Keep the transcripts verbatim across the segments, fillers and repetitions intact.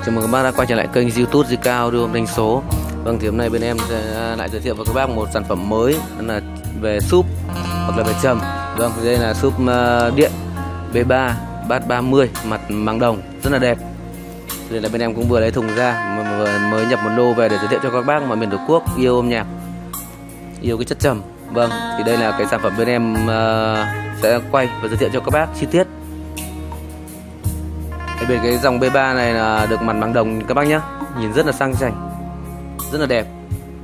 Vâng, chào mừng các bác đã quay trở lại kênh YouTube gi ca Audio Âm thanh số. Vâng, thì hôm nay bên em sẽ lại giới thiệu với các bác một sản phẩm mới, đó là về súp hoặc là về trầm. Vâng, đây là súp điện B ba bát ba mươi mặt bằng đồng, rất là đẹp. Đây là bên em cũng vừa lấy thùng ra, mới nhập một lô về để giới thiệu cho các bác mọi miền Tổ quốc yêu âm nhạc, yêu cái chất trầm. Vâng, thì đây là cái sản phẩm bên em sẽ quay và giới thiệu cho các bác chi tiết. Bên cái dòng B ba này là được mặt bằng đồng các bác nhé, nhìn rất là sang chảnh, rất là đẹp.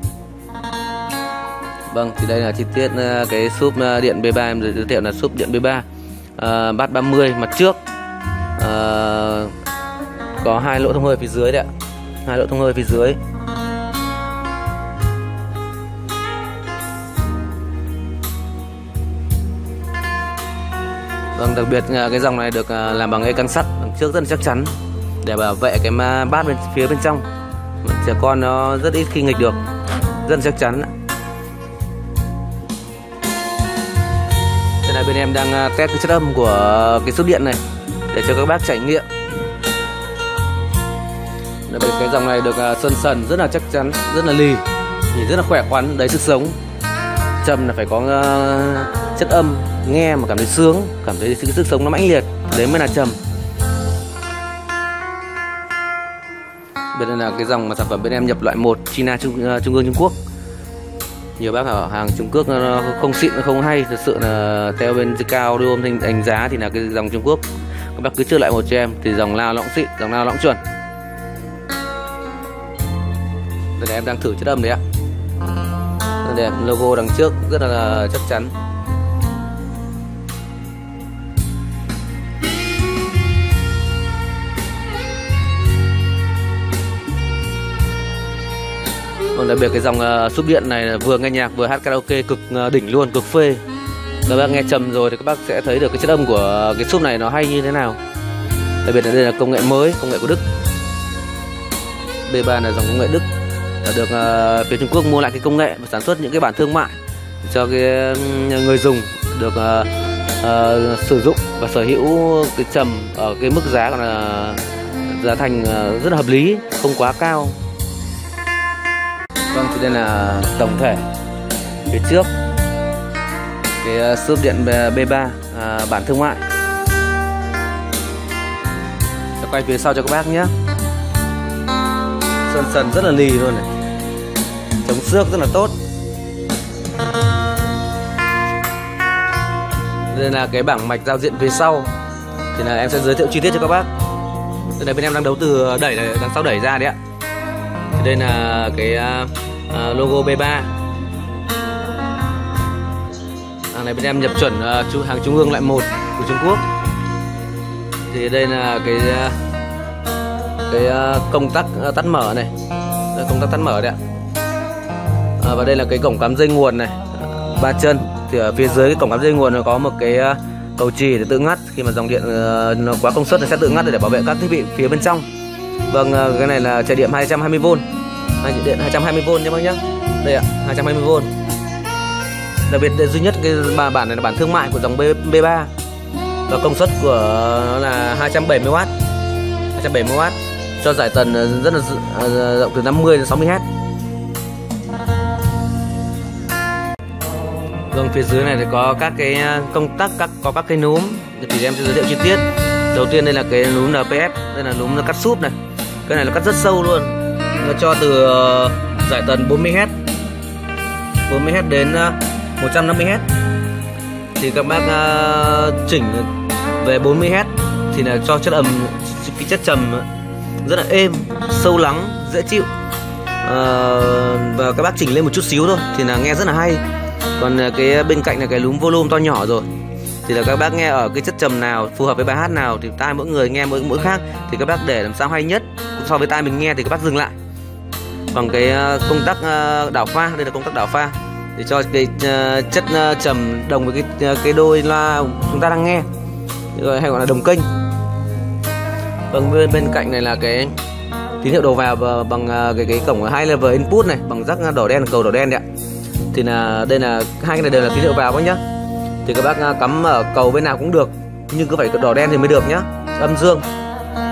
Vâng, thì đây là chi tiết cái súp điện B ba em giới thiệu là súp điện B ba à, bát ba mươi mặt trước, à, có hai lỗ thông hơi phía dưới đấy ạ, hai lỗ thông hơi phía dưới. Vâng, đặc biệt cái dòng này được làm bằng ê căng sắt đằng trước rất là chắc chắn để bảo vệ cái bát bên phía bên trong, trẻ con nó rất ít khi nghịch được, rất là chắc chắn. Đây là bên em đang test cái chất âm của cái súp điện này để cho các bác trải nghiệm. Cái dòng này được sơn sần rất là chắc chắn, rất là lì, nhìn rất là khỏe khoắn, đầy sức sống. Trầm là phải có chất âm nghe mà cảm thấy sướng, cảm thấy sức, sức sống nó mãnh liệt, đấy mới là trầm. Bên đây là cái dòng mà sản phẩm bên em nhập loại một China Trung, Trung ương Trung Quốc. Nhiều bác ở hàng Trung Quốc nó không xịn, nó không hay, thật sự là theo bên gi ca Audio Âm thanh đánh giá thì là cái dòng Trung Quốc. Các bác cứ chữa lại một cho em thì dòng nào nó cũng xịn, dòng nào nó cũng chuẩn. Đây là em đang thử chất âm đấy ạ. Rất đẹp, logo đằng trước rất là chắc chắn. Còn đặc biệt cái dòng uh, súp điện này là vừa nghe nhạc vừa hát karaoke cực uh, đỉnh luôn, cực phê. Các bác nghe trầm rồi thì các bác sẽ thấy được cái chất âm của cái súp này nó hay như thế nào. Đặc biệt là đây là công nghệ mới, công nghệ của Đức. B ba là dòng công nghệ Đức, là được uh, phía Trung Quốc mua lại cái công nghệ và sản xuất những cái bản thương mại cho cái người dùng được uh, uh, sử dụng và sở hữu cái trầm ở cái mức giá còn là giá thành uh, rất là hợp lý, không quá cao. Vâng, thì đây là tổng thể phía trước cái uh, súp điện B ba uh, bản thương mại. Sẽ quay phía sau cho các bác nhé. Sơn sần rất là lì luôn này, chống xước rất là tốt. Đây là cái bảng mạch giao diện phía sau, thì là em sẽ giới thiệu chi tiết cho các bác. Đây là bên em đang đấu từ đẩy này, đằng sau đẩy ra đấy ạ. Thì đây là cái uh, logo B ba. Hàng này bên em nhập chuẩn uh, hàng trung ương loại một của Trung Quốc. Thì đây là cái uh, cái uh, công tắc uh, tắt mở này, đây, công tắc tắt mở đấy ạ. À, và đây là cái cổng cắm dây nguồn này, ba chân. Thì ở phía dưới cái cổng cắm dây nguồn nó có một cái uh, cầu chì để tự ngắt, khi mà dòng điện uh, nó quá công suất nó sẽ tự ngắt để bảo vệ các thiết bị phía bên trong. Vâng, uh, cái này là chạy điện hai trăm hai mươi vôn, điện hai trăm hai mươi vôn nhé bác nhé. Đây ạ, hai trăm hai mươi vôn. Đặc biệt duy nhất cái bản này là bản thương mại của dòng B ba và công suất của nó là hai trăm bảy mươi oát, hai trăm bảy mươi oát cho giải tần rất là rộng từ năm mươi đến sáu mươi héc. Vâng, phía dưới này thì có các cái công tắc, các có các cái núm thì em sẽ giới thiệu chi tiết. Đầu tiên đây là cái núm en pê ép, đây là núm nó cắt súp này, cái này là cắt rất sâu luôn, nó cho từ giải tần bốn mươi héc, bốn mươi héc đến một trăm năm mươi héc. Thì các bác chỉnh về bốn mươi héc thì là cho chất âm, cái chất trầm rất là êm, sâu lắng, dễ chịu. À, và các bác chỉnh lên một chút xíu thôi thì là nghe rất là hay. Còn cái bên cạnh là cái núm volume to nhỏ rồi, thì là các bác nghe ở cái chất trầm nào phù hợp với bài hát nào thì tai mỗi người nghe mỗi mỗi khác, thì các bác để làm sao hay nhất so với tai mình nghe thì các bác dừng lại. Còn cái công tắc đảo pha, đây là công tắc đảo pha để cho cái chất trầm đồng với cái cái đôi loa chúng ta đang nghe, hay gọi là đồng kênh. Vâng, bên bên cạnh này là cái tín hiệu đầu vào bằng cái cái cổng hai level input này, bằng rắc đỏ đen, cầu đỏ đen đấy ạ. Thì là đây là hai cái này đều là tín hiệu vào các nhá. Thì các bác cắm ở cầu bên nào cũng được, nhưng cứ phải đỏ đen thì mới được nhá, âm dương.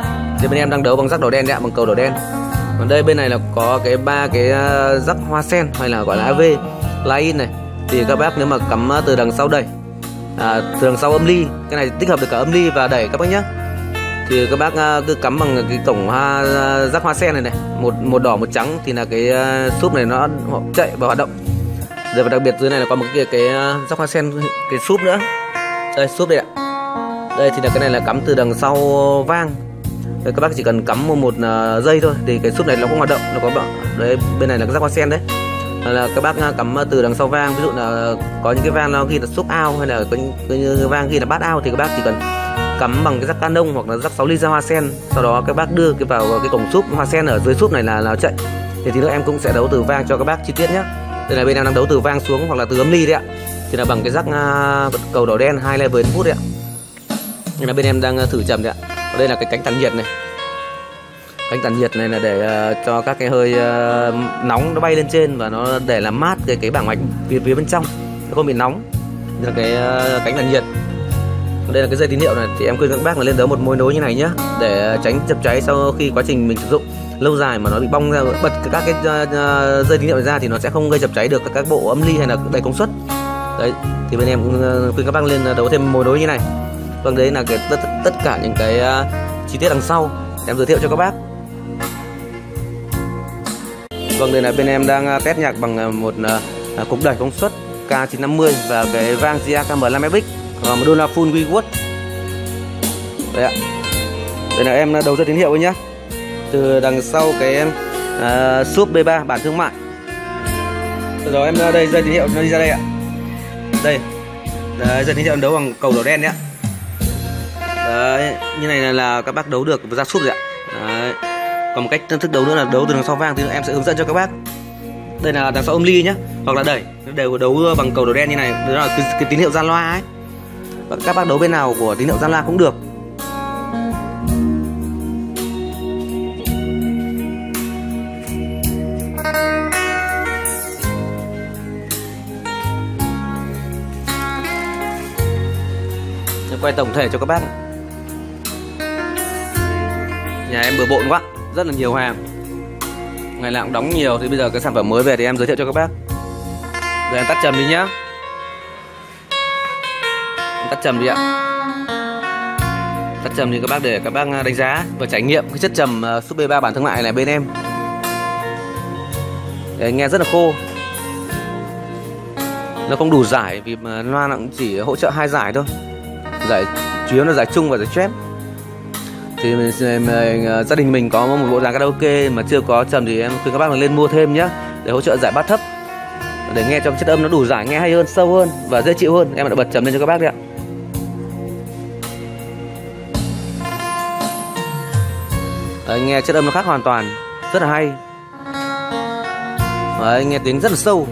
Thì bên em đang đấu bằng rắc đỏ đen đấy ạ, bằng cầu đỏ đen. Còn đây bên này là có cái ba cái rắc hoa sen hay là gọi là a vê line này. Thì các bác nếu mà cắm từ đằng sau đẩy, à, từ đằng sau âm ly, cái này tích hợp được cả âm ly và đẩy các bác nhé. Thì các bác cứ cắm bằng cái cổng hoa rắc hoa sen này này, một một đỏ một trắng thì là cái súp này nó chạy và hoạt động. Rồi và đặc biệt dưới này là có một cái cái rắc hoa sen, cái súp nữa. Đây súp đây ạ. Đây thì là cái này là cắm từ đằng sau vang. Đây, các bác chỉ cần cắm một, một dây thôi thì cái súp này nó cũng hoạt động, nó có đấy. Bên này là cái rắc hoa sen đấy. Là các bác cắm từ đằng sau vang, ví dụ là có những cái vang nó ghi là súp ao hay là có những cái vang ghi là bát ao thì các bác chỉ cần cắm bằng cái rắc canon hoặc là rắc sáu ly ra hoa sen, sau đó các bác đưa cái vào cái cổng súp hoa sen ở dưới súp này là là chạy. Thì tí nữa em cũng sẽ đấu từ vang cho các bác chi tiết nhé. Đây là bên em đang đấu từ vang xuống hoặc là từ âm ly đấy ạ. Thì là bằng cái rắc uh, cầu đỏ đen hai level phút đấy ạ. Đây là bên em đang thử trầm đấy ạ. Ở đây là cái cánh tản nhiệt này. Cánh tản nhiệt này là để uh, cho các cái hơi uh, nóng nó bay lên trên và nó để làm mát cái cái bảng mạch phía phía bên trong, nó không bị nóng. Đây là cái uh, cánh tản nhiệt. Đây là cái dây tín hiệu này, thì em khuyên các bác là lên đấu một mối nối như này nhé, để tránh chập cháy sau khi quá trình mình sử dụng lâu dài mà nó bị bong ra, bật các cái uh, dây tín hiệu này ra thì nó sẽ không gây chập cháy được các bộ âm ly hay là đầy công suất. Đấy, thì bên em cũng khuyên các bác lên đấu thêm mối nối như này. Vâng, đấy là cái tất, tất cả những cái uh, chi tiết đằng sau em giới thiệu cho các bác. Vâng, đây là bên em đang test nhạc bằng một uh, cục đẩy công suất K chín năm mươi và cái vang G A K M năm F X và một đô la full Wiwood. Đây ạ. Đây là em đầu ra tín hiệu ấy nhá. Từ đằng sau cái uh, súp B ba bản thương mại. Từ đó em đây dây tín hiệu nó đi ra đây ạ. Đây. Đấy, dây tín hiệu đấu bằng cầu đỏ đen nhá. Đấy, như này là, là các bác đấu được ra súp rồi ạ. Đấy. Còn một cách thức đấu nữa là đấu từ đằng sau vang thì em sẽ hướng dẫn cho các bác. Đây là đằng sau âm ly nhá, hoặc là đẩy đều đấu bằng cầu đỏ đen như này, đó là cái, cái tín hiệu gian loa ấy. Và các bác đấu bên nào của tín hiệu gian loa cũng được. Em quay tổng thể cho các bác. Nhà em bừa bộn quá, rất là nhiều hàng, ngày nào cũng đóng nhiều, thì bây giờ cái sản phẩm mới về thì em giới thiệu cho các bác. Rồi em tắt trầm đi nhá. Em tắt trầm đi ạ. Tắt trầm thì các bác để các bác đánh giá và trải nghiệm cái chất trầm uh, súp B ba bản thương mại này bên em. Để nghe rất là khô. Nó không đủ giải vì mà loa nó cũng chỉ hỗ trợ hai giải thôi. Giải chủ yếu là giải trung và giải chép. Thì mình, mình, gia đình mình có một bộ dàn karaoke mà chưa có trầm thì em khuyên các bác là lên mua thêm nhé, để hỗ trợ giải bass thấp, để nghe cho chất âm nó đủ giải, nghe hay hơn, sâu hơn và dễ chịu hơn. Em đã bật trầm lên cho các bác đấy ạ. Đấy, nghe chất âm nó khác hoàn toàn, rất là hay. Đấy, nghe tiếng rất là sâu.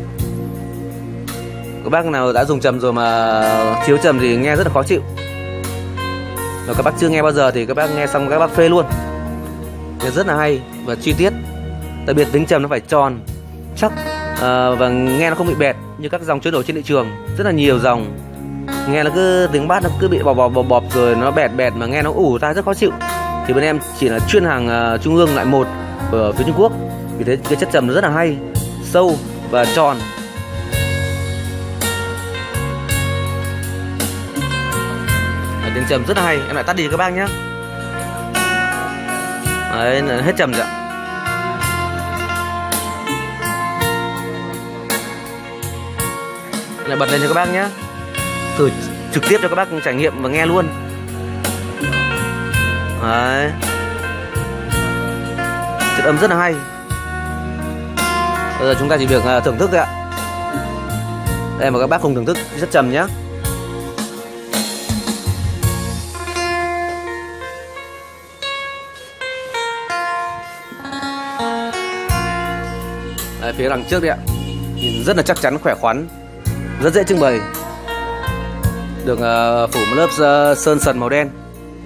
Các bác nào đã dùng trầm rồi mà chiếu trầm thì nghe rất là khó chịu. Và các bác chưa nghe bao giờ thì các bác nghe xong các bác phê luôn. Nghe rất là hay và chi tiết. Đặc biệt tiếng trầm nó phải tròn, chắc à, và nghe nó không bị bẹt như các dòng trôi nổi trên thị trường. Rất là nhiều dòng nghe nó cứ tiếng bass nó cứ bị bọp bọp bọp bọp rồi nó bẹt bẹt mà nghe nó ủ tai rất khó chịu. Thì bên em chỉ là chuyên hàng uh, trung ương loại một ở phía Trung Quốc. Vì thế cái chất trầm nó rất là hay, sâu và tròn. Tiếng trầm rất là hay, em lại tắt đi cho các bác nhé. Đấy, hết trầm rồi ạ. Lại bật lên cho các bác nhé, thử trực tiếp cho các bác trải nghiệm và nghe luôn. Đấy, chất âm rất là hay. Bây giờ chúng ta chỉ việc thưởng thức thôi ạ. Đây mà các bác cùng thưởng thức chất trầm nhé. Đấy, phía đằng trước đấy ạ, nhìn rất là chắc chắn, khỏe khoắn, rất dễ trưng bày. Được uh, phủ một lớp uh, sơn sần màu đen.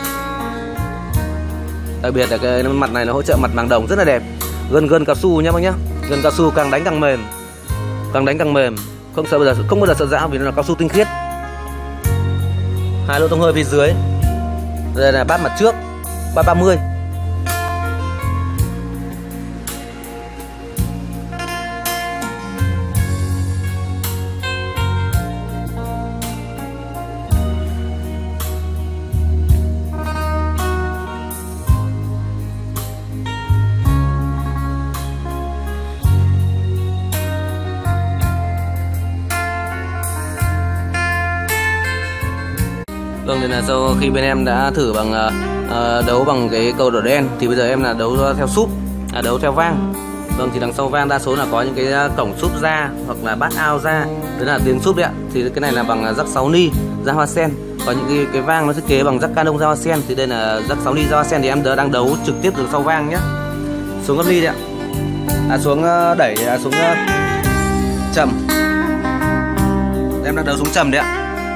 Đặc biệt là cái mặt này nó hỗ trợ mặt màng đồng rất là đẹp. Gân gân cao su nhá bác nhá. Gân cao su càng đánh càng mềm, càng đánh càng mềm, không sợ bao giờ không bao giờ sợ giã vì nó là cao su tinh khiết. Hai lỗ thông hơi phía dưới. Đây là bát mặt trước, bát ba mươi. Vâng, nên là sau khi bên em đã thử bằng uh, đấu bằng cái cầu đỏ đen thì bây giờ em là đấu theo súp, à, đấu theo vang. Vâng, thì đằng sau vang đa số là có những cái cổng súp ra hoặc là bát ao ra, đấy là tiếng súp đấy ạ. Thì cái này là bằng rắc sáu ni ra hoa sen. Có những cái, cái vang nó thiết kế bằng rắc canon ra hoa sen, thì đây là rắc sáu ni ra hoa sen, thì em đang đấu trực tiếp từ sau vang nhé. Xuống âm ly đấy ạ, à, xuống đẩy, à, xuống uh, trầm. Em đang đấu xuống trầm đấy ạ.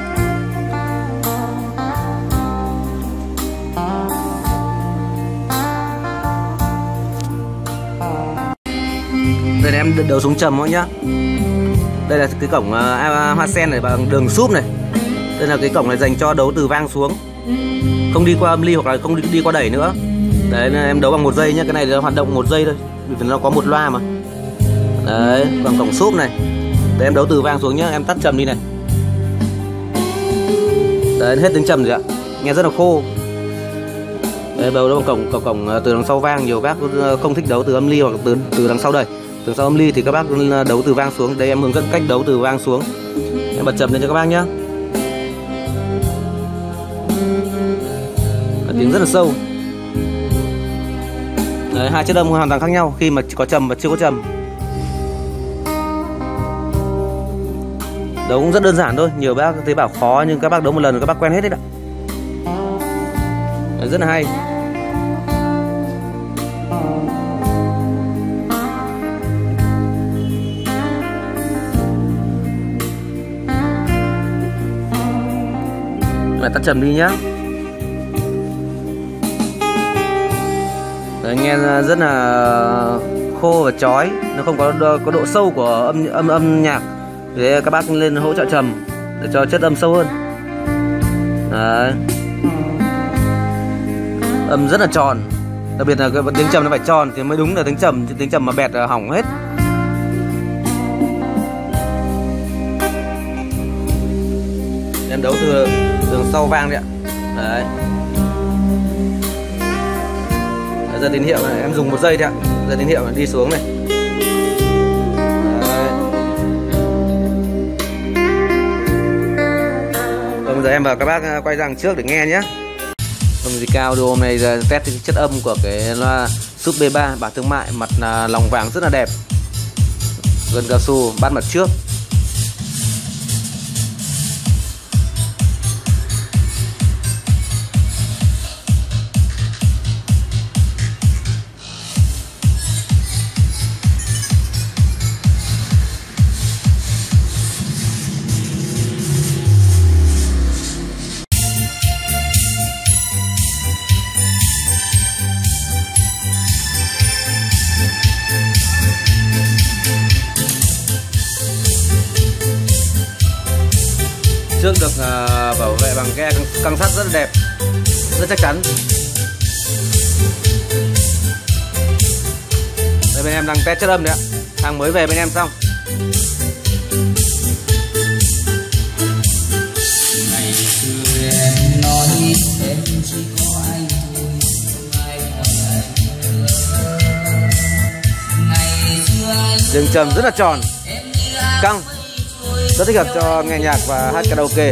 Đây là em đấu xuống trầm thôi nhá. Đây là cái cổng uh, hoa sen này bằng đường súp này. Đây là cái cổng này dành cho đấu từ vang xuống, không đi qua âm ly hoặc là không đi, đi qua đẩy nữa. Đấy, em đấu bằng một giây nhá. Cái này là hoạt động một giây thôi, vì nó có một loa mà. Đấy, bằng cổng súp này. Đấy, em đấu từ vang xuống nhá. Em tắt trầm đi này. Đấy, hết tiếng trầm rồi ạ. Nghe rất là khô. Đấy, đấu bằng cổng, cổng cổng từ đằng sau vang. Nhiều bác không thích đấu từ âm ly hoặc từ từ đằng sau đây. Từ sau âm ly thì các bác đấu từ vang xuống. Đây em hướng dẫn cách đấu từ vang xuống. Em bật trầm lên cho các bác nhá. Tiếng rất là sâu. Đấy, hai chất âm hoàn toàn khác nhau khi mà có trầm và chưa có trầm. Đấu cũng rất đơn giản thôi. Nhiều bác thấy bảo khó nhưng các bác đấu một lần rồi các bác quen hết đấy ạ. Đấy, rất là hay. Lại tắt trầm đi nhá. Đấy, nghe rất là khô và chói, nó không có có độ sâu của âm âm âm nhạc. Để các bác lên hỗ trợ trầm để cho chất âm sâu hơn. Đấy. Âm rất là tròn, đặc biệt là cái tiếng trầm nó phải tròn thì mới đúng là tiếng trầm, tiếng trầm mà bẹt là hỏng hết. Em đấu từ đường sau vang đấy ạ. Đấy. Đấy, giờ tín hiệu này em dùng một giây đấy ạ. Giờ tín hiệu này đi xuống này. Đấy. Vâng, giờ em và các bác quay ra trước để nghe nhé. Vâng, thì cao audio hôm nay test chất âm của cái loa Súp B ba bản thương mại, mặt là lòng vàng rất là đẹp, gân cao su, bắt mặt trước. Trước được uh, bảo vệ bằng ke căng, căng sắt rất là đẹp, rất chắc chắn. Đây bên em đang test chất âm đấy ạ. Hàng mới về bên em xong. Ngày xưa em nói em chỉ có anh thôi, không ai còn anh nữa. Ngày xưa anh Đường trầm rất là tròn, căng, rất thích hợp cho nghe nhạc và hát karaoke.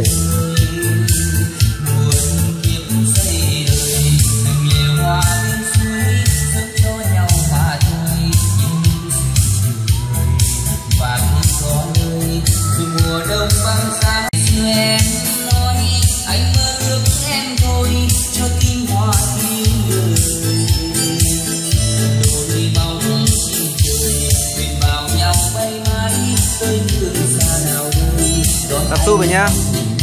Tập su về nhá.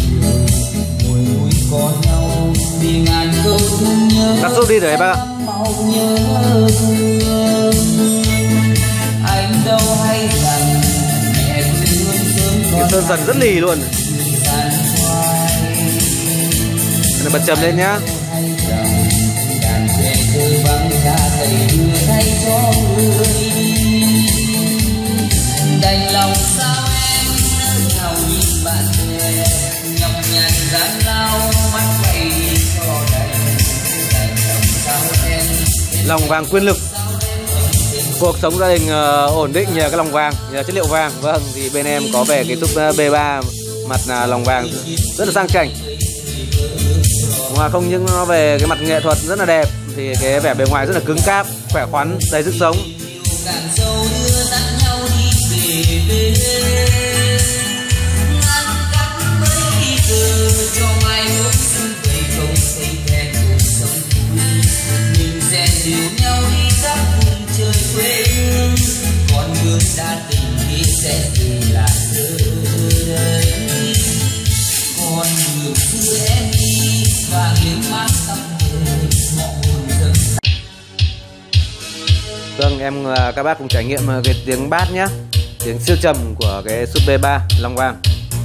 Tập su đi rồi bác ạ. Cái sơn dần rất lì luôn. Bật trầm lên nhá. Đành lòng sao em nơi nào nhìn bạn bè nhọc nhằn gian lao mắt quay cho đầy. Đành lòng sao em Lòng vàng quyền lực. Cuộc sống gia đình uh, ổn định nhờ cái lòng vàng, nhờ chất liệu vàng. Vâng, thì bên em có về cái Súp B ba mặt là lòng vàng rất là sang chảnh. Ngoài không những nó về cái mặt nghệ thuật rất là đẹp thì cái vẻ bề ngoài rất là cứng cáp, khỏe khoắn, đầy sức sống. Càng sâu đưa dắt nhau đi về về ngăn cách mấy giờ cho mai mốt xuân về không xây thẹn cuộc sống mình sẽ dìu nhau đi khắp vùng trời quê hương con đường đã từng đi sẽ dừng lại nơi đây con đường xưa em đi vàng lên mát tóc người ngọn hồn dâng. Vâng, em các bác cùng trải nghiệm cái tiếng bass nhá, tiếng siêu trầm của cái súp bê ba Long Vang.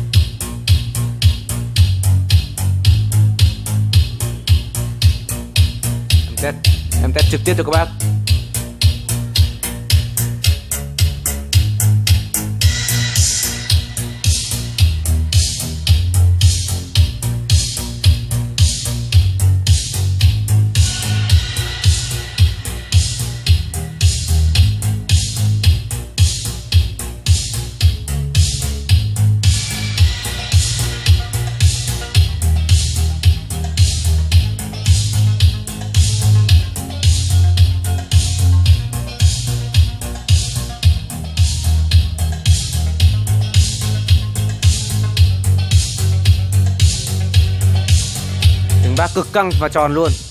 Em test, em test trực tiếp cho các bác. Bác cực căng và tròn luôn.